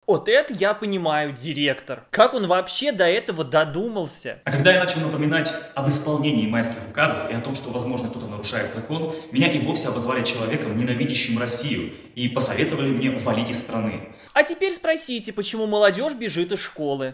Вот это я понимаю, директор. Как он вообще до этого додумался? А когда я начал напоминать об исполнении майских указов и о том, что, возможно, кто-то нарушает закон, меня и вовсе обозвали человеком, ненавидящим Россию, и посоветовали мне валить из страны. А теперь спросите, почему молодежь бежит из школы.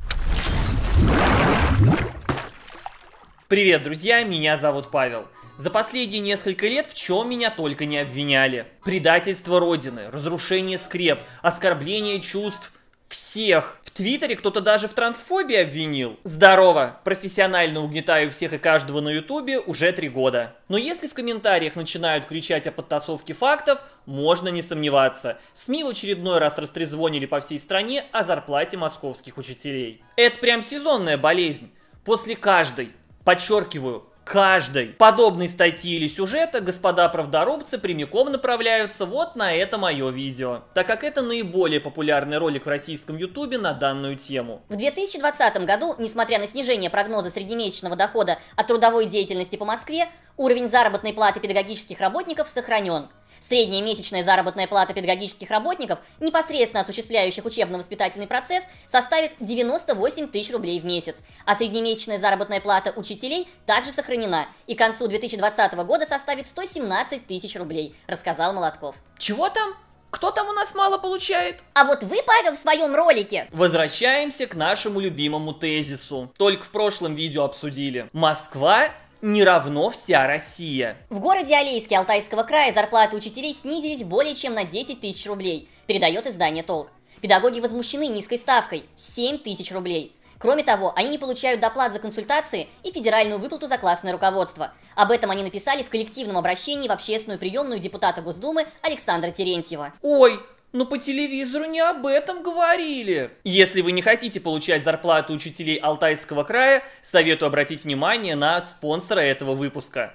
Привет, друзья, меня зовут Павел. За последние несколько лет в чем меня только не обвиняли. Предательство Родины, разрушение скреп, оскорбление чувств всех. В Твиттере кто-то даже в трансфобии обвинил. Здорово, профессионально угнетаю всех и каждого на Ютубе уже 3 года. Но если в комментариях начинают кричать о подтасовке фактов, можно не сомневаться. СМИ в очередной раз растрезвонили по всей стране о зарплате московских учителей. Это прям сезонная болезнь. После каждой, подчеркиваю, каждой подобной статьи или сюжета господа правдорубцы прямиком направляются вот на это мое видео, так как это наиболее популярный ролик в российском ютубе на данную тему. В 2020 году, несмотря на снижение прогноза среднемесячного дохода от трудовой деятельности по Москве, уровень заработной платы педагогических работников сохранен. Средняя месячная заработная плата педагогических работников, непосредственно осуществляющих учебно-воспитательный процесс, составит 98 тысяч рублей в месяц, а среднемесячная заработная плата учителей также сохранена и к концу 2020 года составит 117 тысяч рублей, рассказал Молотков. Чего там? Кто там у нас мало получает? А вот вы, Павел, в своем ролике. Возвращаемся к нашему любимому тезису. Только в прошлом видео обсудили. Москва не равно вся Россия. В городе Алейске Алтайского края зарплаты учителей снизились более чем на 10 тысяч рублей, передает издание «Толк». Педагоги возмущены низкой ставкой – 7 тысяч рублей. Кроме того, они не получают доплат за консультации и федеральную выплату за классное руководство. Об этом они написали в коллективном обращении в общественную приемную депутата Госдумы Александра Терентьева. Ой, но по телевизору не об этом говорили. Если вы не хотите получать зарплату учителей Алтайского края, советую обратить внимание на спонсора этого выпуска.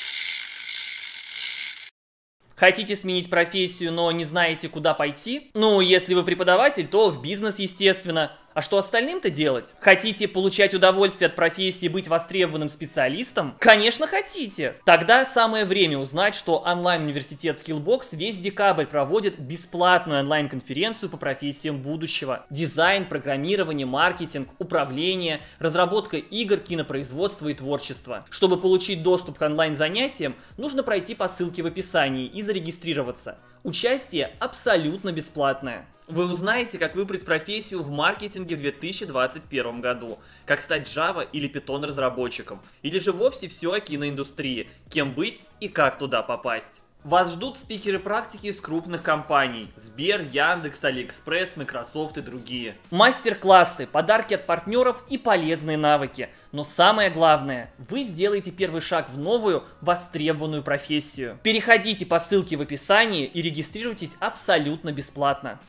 Хотите сменить профессию, но не знаете, куда пойти? Ну, если вы преподаватель, то в бизнес, естественно. А что остальным-то делать? Хотите получать удовольствие от профессии и быть востребованным специалистом? Конечно, хотите. Тогда самое время узнать, что онлайн-университет Skillbox весь декабрь проводит бесплатную онлайн-конференцию по профессиям будущего. Дизайн, программирование, маркетинг, управление, разработка игр, кинопроизводство и творчество. Чтобы получить доступ к онлайн-занятиям, нужно пройти по ссылке в описании и зарегистрироваться. Участие абсолютно бесплатное. Вы узнаете, как выбрать профессию в маркетинге в 2021 году, как стать Java или Python разработчиком, или же вовсе все о киноиндустрии, кем быть и как туда попасть. Вас ждут спикеры практики из крупных компаний – Сбер, Яндекс, Алиэкспресс, Microsoft и другие. Мастер-классы, подарки от партнеров и полезные навыки. Но самое главное – вы сделаете первый шаг в новую, востребованную профессию. Переходите по ссылке в описании и регистрируйтесь абсолютно бесплатно.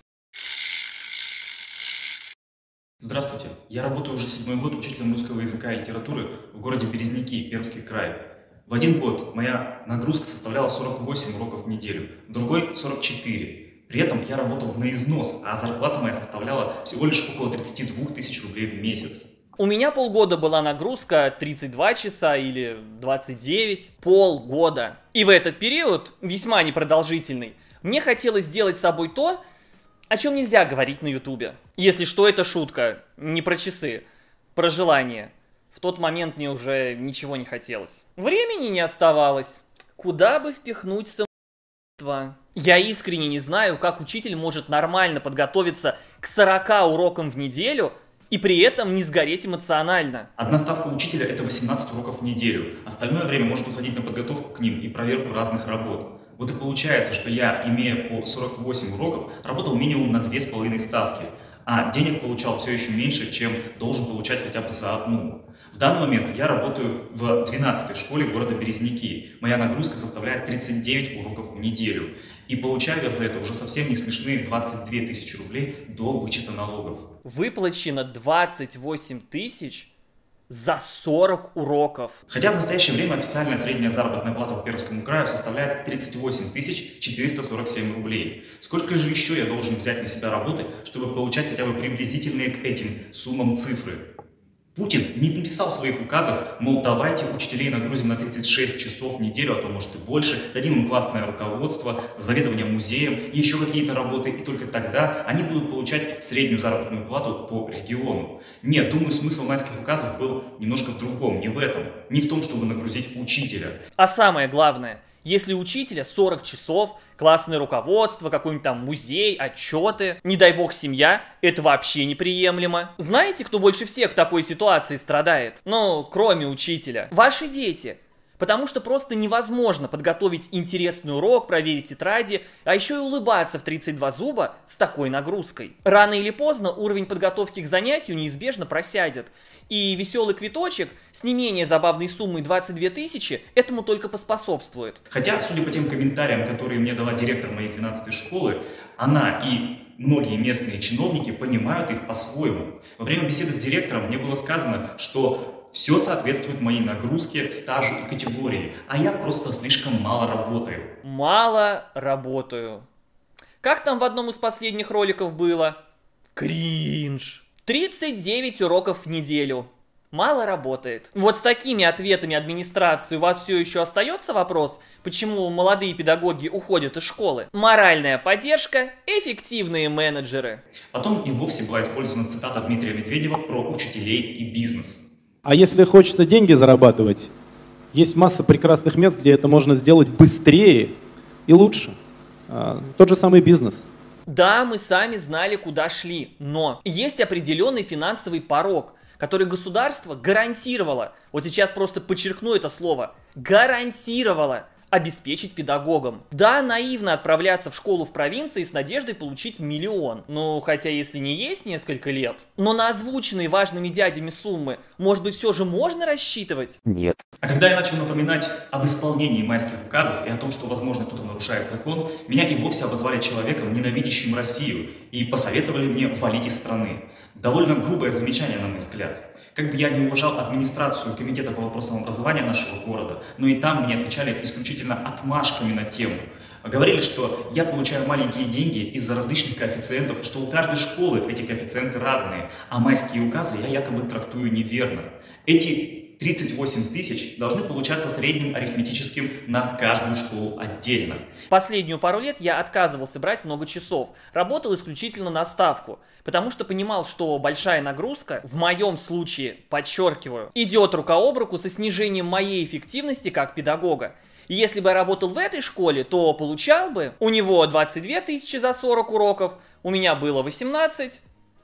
Здравствуйте, я работаю уже 7-й год учителем русского языка и литературы в городе Березники, Пермский край. В один год моя нагрузка составляла 48 уроков в неделю, в другой 44. При этом я работал на износ, а зарплата моя составляла всего лишь около 32 тысяч рублей в месяц. У меня полгода была нагрузка 32 часа или 29, полгода. И в этот период, весьма непродолжительный, мне хотелось сделать с собой то, о чем нельзя говорить на ютубе. Если что, это шутка, не про часы, про желание. В тот момент мне уже ничего не хотелось. Времени не оставалось. Куда бы впихнуть самоубийство? Я искренне не знаю, как учитель может нормально подготовиться к 40 урокам в неделю и при этом не сгореть эмоционально. Одна ставка учителя – это 18 уроков в неделю. Остальное время может уходить на подготовку к ним и проверку разных работ. Вот и получается, что я, имея по 48 уроков, работал минимум на 2,5 ставки, а денег получал все еще меньше, чем должен получать хотя бы за одну. В данный момент я работаю в 12-й школе города Березники. Моя нагрузка составляет 39 уроков в неделю. И получаю я за это уже совсем не смешные 22 тысячи рублей до вычета налогов. Выплачено 28 тысяч за 40 уроков. Хотя в настоящее время официальная средняя заработная плата по Пермскому краю составляет 38 447 рублей. Сколько же еще я должен взять на себя работы, чтобы получать хотя бы приблизительные к этим суммам цифры? Путин не написал в своих указах, мол, давайте учителей нагрузим на 36 часов в неделю, а то может и больше, дадим им классное руководство, заведование музеем и еще какие-то работы, и только тогда они будут получать среднюю заработную плату по региону. Нет, думаю, смысл майских указов был немножко в другом, не в этом, не в том, чтобы нагрузить учителя. А самое главное, если у учителя 40 часов, классное руководство, какой-нибудь там музей, отчеты, не дай бог семья, это вообще неприемлемо. Знаете, кто больше всех в такой ситуации страдает? Ну, кроме учителя. Ваши дети. Потому что просто невозможно подготовить интересный урок, проверить тетради, а еще и улыбаться в 32 зуба с такой нагрузкой. Рано или поздно уровень подготовки к занятию неизбежно просядет. И веселый квиточек с не менее забавной суммой 22 тысячи этому только поспособствует. Хотя, судя по тем комментариям, которые мне дала директор моей 12-й школы, она и многие местные чиновники понимают их по-своему. Во время беседы с директором мне было сказано, что все соответствует моей нагрузке, стажу и категории, а я просто слишком мало работаю. Мало работаю. Как там в одном из последних роликов было? Кринж. 39 уроков в неделю. Мало работает. Вот с такими ответами администрации у вас все еще остается вопрос, почему молодые педагоги уходят из школы? Моральная поддержка, эффективные менеджеры. Потом и вовсе была использована цитата Дмитрия Медведева про учителей и бизнес. А если хочется деньги зарабатывать, есть масса прекрасных мест, где это можно сделать быстрее и лучше. Тот же самый бизнес. Да, мы сами знали, куда шли, но есть определенный финансовый порог, который государство гарантировало, вот сейчас просто подчеркну это слово, гарантировало обеспечить педагогам. Да, наивно отправляться в школу в провинции с надеждой получить миллион. Ну, хотя если не есть несколько лет. Но на озвученные важными дядями суммы, может быть, все же можно рассчитывать? Нет. А когда я начал напоминать об исполнении майских указов и о том, что, возможно, кто-то нарушает закон, меня и вовсе обозвали человеком, ненавидящим Россию, и посоветовали мне валить из страны. Довольно грубое замечание, на мой взгляд. Как бы я не уважал администрацию Комитета по вопросам образования нашего города, но и там мне отвечали исключительно отмашками на тему. Говорили, что я получаю маленькие деньги из-за различных коэффициентов, что у каждой школы эти коэффициенты разные, а майские указы я якобы трактую неверно. Эти 38 тысяч должны получаться средним арифметическим на каждую школу отдельно. Последнюю пару лет я отказывался брать много часов, работал исключительно на ставку, потому что понимал, что большая нагрузка, в моем случае, подчеркиваю, идет рука об руку со снижением моей эффективности как педагога. И если бы я работал в этой школе, то получал бы у него 22 тысячи за 40 уроков, у меня было 18,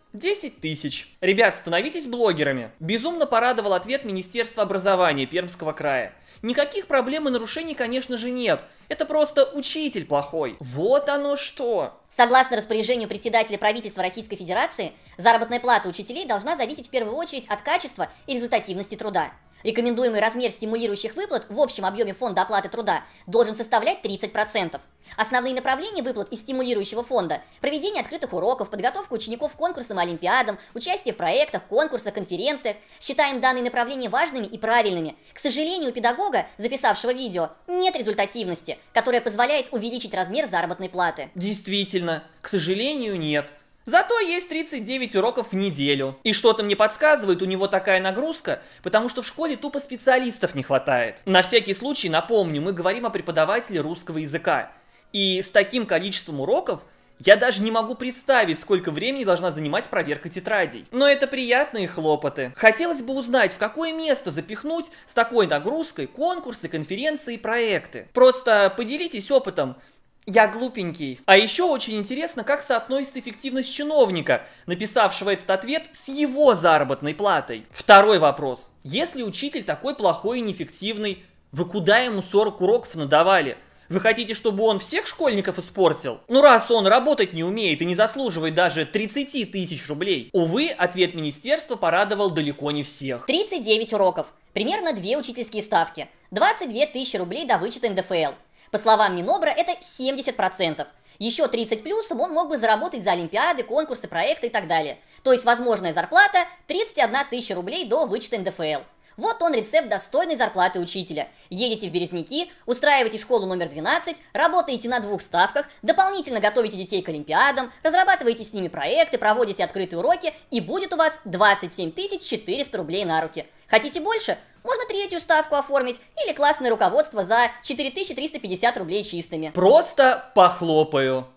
10 тысяч. Ребят, становитесь блогерами. Безумно порадовал ответ Министерства образования Пермского края. Никаких проблем и нарушений, конечно же, нет. Это просто учитель плохой. Вот оно что. Согласно распоряжению председателя правительства Российской Федерации, заработная плата учителей должна зависеть в первую очередь от качества и результативности труда. Рекомендуемый размер стимулирующих выплат в общем объеме фонда оплаты труда должен составлять 30%. Основные направления выплат из стимулирующего фонда – проведение открытых уроков, подготовка учеников к конкурсам и олимпиадам, участие в проектах, конкурсах, конференциях. Считаем данные направления важными и правильными. К сожалению, у педагога, записавшего видео, нет результативности, которая позволяет увеличить размер заработной платы. Действительно, к сожалению, нет. Зато есть 39 уроков в неделю. И что-то мне подсказывает, у него такая нагрузка, потому что в школе тупо специалистов не хватает. На всякий случай напомню, мы говорим о преподавателе русского языка. И с таким количеством уроков я даже не могу представить, сколько времени должна занимать проверка тетрадей. Но это приятные хлопоты. Хотелось бы узнать, в какое место запихнуть с такой нагрузкой конкурсы, конференции и проекты. Просто поделитесь опытом. Я глупенький. А еще очень интересно, как соотносится эффективность чиновника, написавшего этот ответ, с его заработной платой. Второй вопрос. Если учитель такой плохой и неэффективный, вы куда ему 40 уроков надавали? Вы хотите, чтобы он всех школьников испортил? Ну раз он работать не умеет и не заслуживает даже 30 тысяч рублей. Увы, ответ министерства порадовал далеко не всех. 39 уроков. Примерно 2 учительские ставки. 22 тысячи рублей до вычета НДФЛ. По словам Минобра, это 70%. Еще 30 плюсом он мог бы заработать за олимпиады, конкурсы, проекты и так далее. То есть возможная зарплата 31 тысяча рублей до вычета НДФЛ. Вот он рецепт достойной зарплаты учителя. Едете в Березники, устраиваете школу номер 12, работаете на 2 ставках, дополнительно готовите детей к олимпиадам, разрабатываете с ними проекты, проводите открытые уроки, и будет у вас 27 400 рублей на руки. Хотите больше? Можно 3-ю ставку оформить или классное руководство за 4350 рублей чистыми. Просто похлопаю.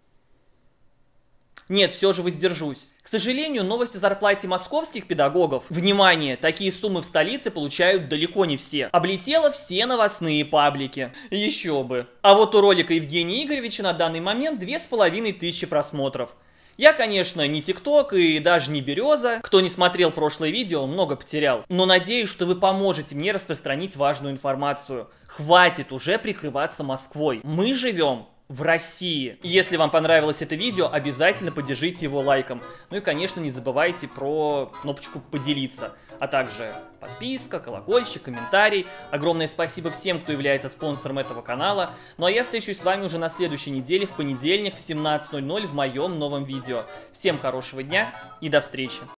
Нет, все же воздержусь. К сожалению, новость о зарплате московских педагогов, внимание, такие суммы в столице получают далеко не все, облетела все новостные паблики. Еще бы. А вот у ролика Евгения Игоревича на данный момент 2500 просмотров. Я, конечно, не ТикТок и даже не Береза. Кто не смотрел прошлое видео, много потерял. Но надеюсь, что вы поможете мне распространить важную информацию. Хватит уже прикрываться Москвой. Мы живем в России. Если вам понравилось это видео, обязательно поддержите его лайком. Ну и, конечно, не забывайте про кнопочку «Поделиться», а также подписка, колокольчик, комментарий. Огромное спасибо всем, кто является спонсором этого канала. Ну а я встречусь с вами уже на следующей неделе, в понедельник в 17:00 в моем новом видео. Всем хорошего дня и до встречи!